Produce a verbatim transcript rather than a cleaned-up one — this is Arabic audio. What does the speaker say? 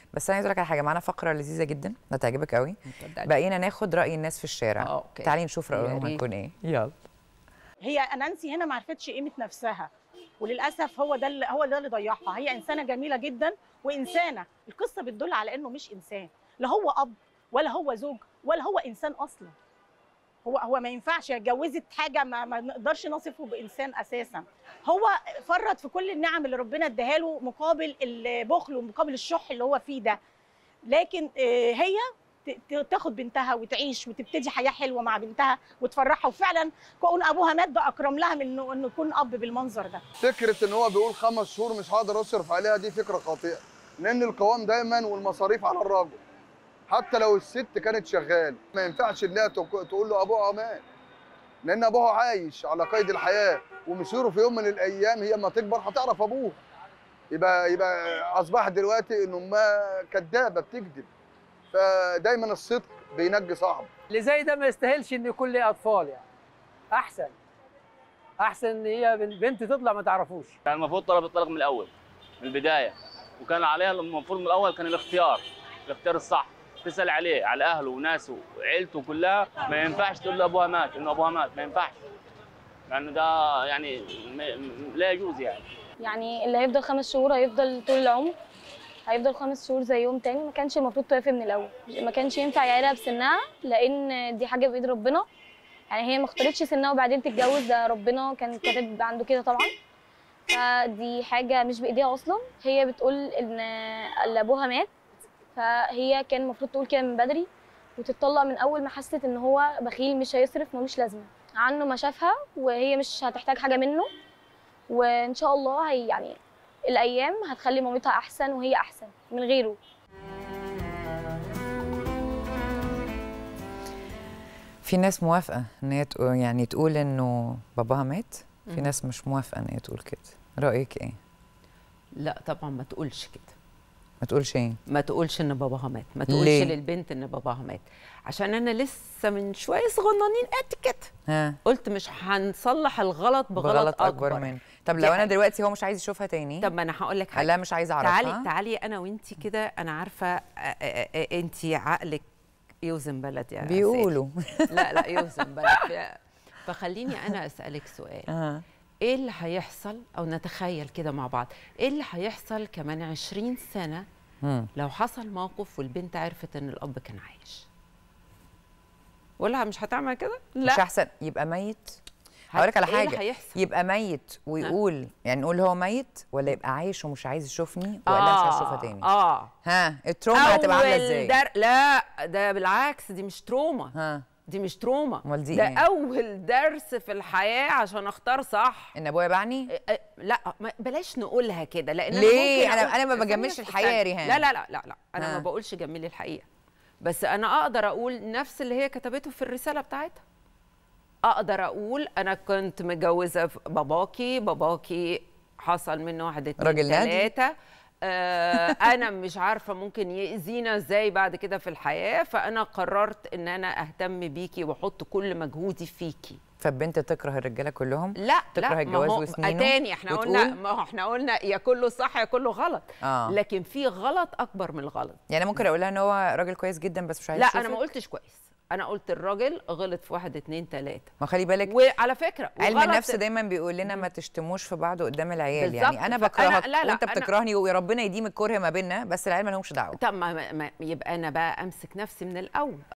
بس انا عايز اقول لك على حاجه، معانا فقره لذيذه جدا هتعجبك قوي. بقينا ناخد راي الناس في الشارع. اه اوكي، تعالي نشوف رايهم هيكون ايه. يلا. هي نانسي هنا ما عرفتش قيمه نفسها، وللاسف هو ده اللي هو ده اللي ضيعها. هي انسانه جميله جدا وانسانه، القصه بتدل على انه مش انسان، لا هو اب ولا هو زوج ولا هو انسان اصلا. هو هو ما ينفعش، اتجوزت حاجه ما, ما نقدرش نصفه بانسان اساسا. هو فرط في كل النعم اللي ربنا اداها له مقابل البخل ومقابل الشح اللي هو فيه ده. لكن هي تاخد بنتها وتعيش وتبتدي حياه حلوه مع بنتها وتفرحها، وفعلا كون ابوها مات ده اكرم لها من انه انه يكون اب بالمنظر ده. فكره ان هو بيقول خمس شهور مش هقدر اصرف عليها دي فكره خاطئه، لان القوام دايما والمصاريف على الراجل. حتى لو الست كانت شغاله ما ينفعش انها تقول له ابوها مات، لان ابوها عايش على قيد الحياه ومصيره في يوم من الايام هي اما تكبر هتعرف ابوه. يبقى يبقى اصبحت دلوقتي ان امها كدابه بتكذب، فدايما الصدق بينجي صاحبه. اللي زي ده ما يستاهلش ان يكون ليه اطفال، يعني احسن احسن ان هي بنت تطلع ما تعرفوش. كان المفروض طلب الطلاق من الاول من البدايه، وكان عليها المفروض من الاول كان الاختيار الاختيار الصح، تسال عليه على اهله وناسه وعيلته كلها. ما ينفعش تقول له ابوها مات انه ابوها مات، ما ينفعش، لانه ده يعني لا يجوز. يعني يعني اللي هيفضل خمس شهور هيفضل طول العمر، هيفضل خمس شهور زي يوم تاني. ما كانش المفروض توافق من الاول، ما كانش ينفع يعيرها بسنها، لان دي حاجه بايد ربنا. يعني هي ما اختارتش سنها وبعدين تتجوز، ده ربنا كان كاتب عنده كده طبعا. فدي حاجه مش بايديها اصلا. هي بتقول ان اللي ابوها مات، فهي كان المفروض تقول كده من بدري وتتطلق من اول ما حست ان هو بخيل مش هيصرف ملوش لازمه عنه ما شافها، وهي مش هتحتاج حاجه منه. وان شاء الله هي يعني الايام هتخلي مامتها احسن وهي احسن من غيره. في ناس موافقه ان هي يعني تقول انه باباها مات، في ناس مش موافقه ان هي تقول كده. رايك ايه؟ لا طبعا ما تقولش كده. ما تقولش ايه؟ ما تقولش ان باباها مات، ما تقولش ليه؟ للبنت ان باباها مات، عشان انا لسه من شويه صغننين قد كده قلت مش هنصلح الغلط بغلط, بغلط اكبر, أكبر منه. طب لو انا دلوقتي هو مش عايز يشوفها تاني، طب ما انا هقول لك حاجه. لا مش عايزه اعرفها. تعالي تعالي انا وانتي كده، انا عارفه انتي عقلك يوزن بلد يعني بيقولوا. لا لا يوزن بلد. فخليني انا اسالك سؤال. أه. ايه اللي هيحصل، او نتخيل كده مع بعض، ايه اللي هيحصل كمان عشرين سنة مم. لو حصل موقف والبنت عرفت ان الاب كان عايش؟ ولا مش هتعمل كده؟ لا مش احسن يبقى ميت؟ هقول لك على حاجه. إيه يبقى ميت ويقول ها؟ يعني نقول هو ميت، ولا يبقى عايش ومش عايز يشوفني ولا آه مش هشوفها تاني؟ اه ها التروما هتبقى عامله ازاي؟ در... لا ده بالعكس، دي مش تروما. ها دي مش تروما، امال دي ده إيه؟ اول درس في الحياه عشان اختار صح. ان ابويا باعني؟ لا بلاش نقولها كده، لان ليه؟ انا انا ما بجملش الحقيقه يا ريهام. لا لا لا لا لا انا ها. ما بقولش جملي الحقيقه، بس انا اقدر اقول نفس اللي هي كتبته في الرساله بتاعتها. اقدر اقول انا كنت متجوزه باباكي، باباكي حصل منه واحد اتنين تلاته، آه انا مش عارفه ممكن يأذينا ازاي بعد كده في الحياه، فانا قررت ان انا اهتم بيكي واحط كل مجهودي فيكي. فالبنت تكره الرجاله كلهم؟ لا تكره لا الجواز وسنينه؟ تاني احنا قلنا، ما هو احنا قلنا يا كله صح يا كله غلط. آه. لكن في غلط اكبر من الغلط. يعني ممكن اقول لها ان هو راجل كويس جدا بس مش عايز لا يشوفك؟ انا ما قلتش كويس، انا قلت الراجل غلط في واحد اتنين تلاته. ما خلي بالك، وعلى فكره علم النفس دايما بيقول لنا ما تشتموش في بعض قدام العيال. يعني انا بكرهك أنا وانت بتكرهني وربنا يديم الكره ما بيننا، بس العيال ما لهمش دعوه. طب ما, ما يبقى انا بقى امسك نفسي من الاول،